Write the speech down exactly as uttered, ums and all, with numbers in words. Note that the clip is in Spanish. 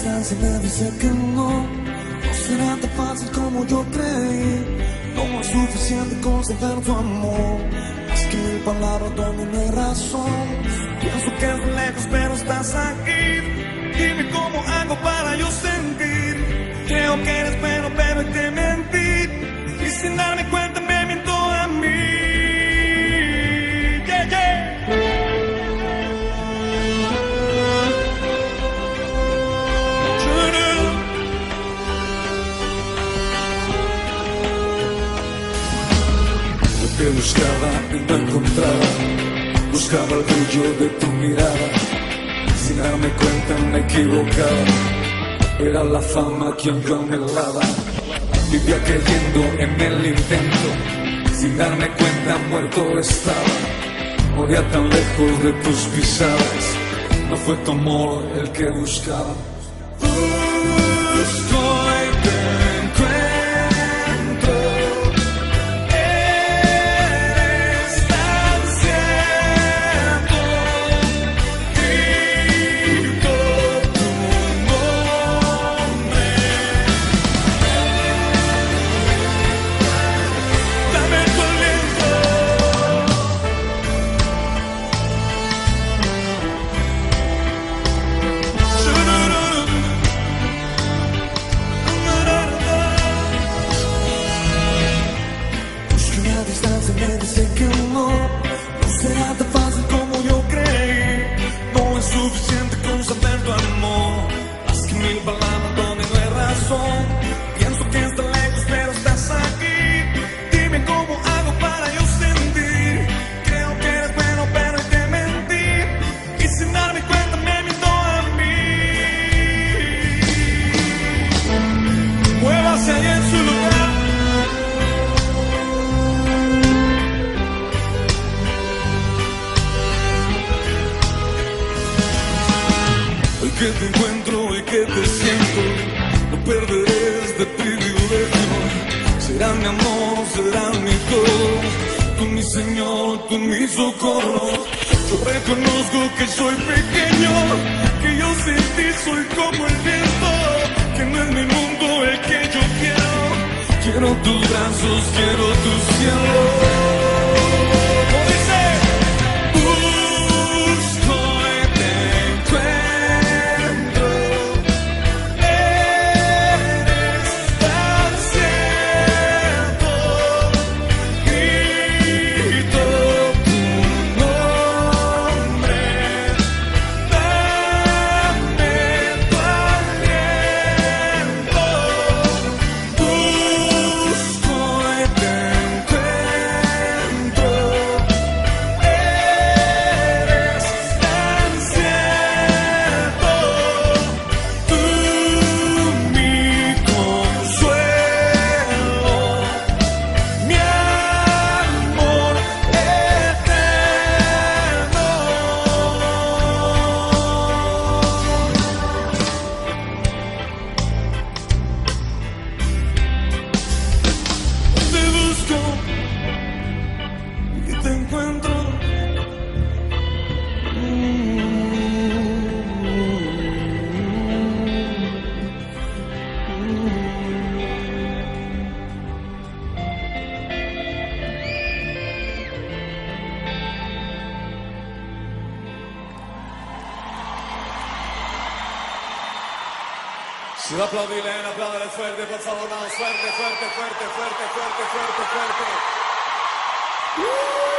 distancia me dice que no, no será tan fácil como yo creí. No es suficiente con saber tu amor, más que mil palabras donde no hay razón. Pienso que es lejos pero estás aquí. Dime cómo hago para yo sentir. Creo que eres bueno pero te mentí, y sin darme cuenta me miento a mí. Yeah, yeah. Lo que buscaba y no encontraba, buscaba el brillo de tu mirada. Sin darme cuenta me equivocaba, era la fama quien yo anhelaba. Vivía creyendo en el intento, sin darme cuenta muerto estaba. Moría tan lejos de tus pisadas, no fue tu amor el que buscaba. Busco y te encuentro, eres tan cierto, grito tu nombre. Dame tu aliento. Busco la distancia me dice que no, no será tan fácil como yo creí. No es suficiente con saber tu amor, más que mil palabras donde no hay razón. Pienso que estás lejos pero estás aquí. Dime cómo hago para yo sentir. Creo que eres bueno pero te mentí, y sin darme cuenta me miento a mí. Muévase ahí en su lugar. Hoy que te encuentro y que te siento, no perderé este privilegio. Será mi amor, será mi todo, tú mi Señor, tú mi socorro. Yo reconozco que soy pequeño, que yo sin ti soy como el viento, que no es mi mundo el que yo quiero. Quiero tus brazos, quiero tu cielo. ¿Cómo dice? Busco y te encuentro, eres tan cierto, grito tu nombre. Dame tu aliento. Busco y te encuentro, eres tan cierto, tú mi consuelo, mi amor eterno. Te busco y te encuentro. Si va a aplaudirle, apláudale fuerte, por favor, vamos, fuerte, fuerte, fuerte, fuerte, fuerte, fuerte, fuerte.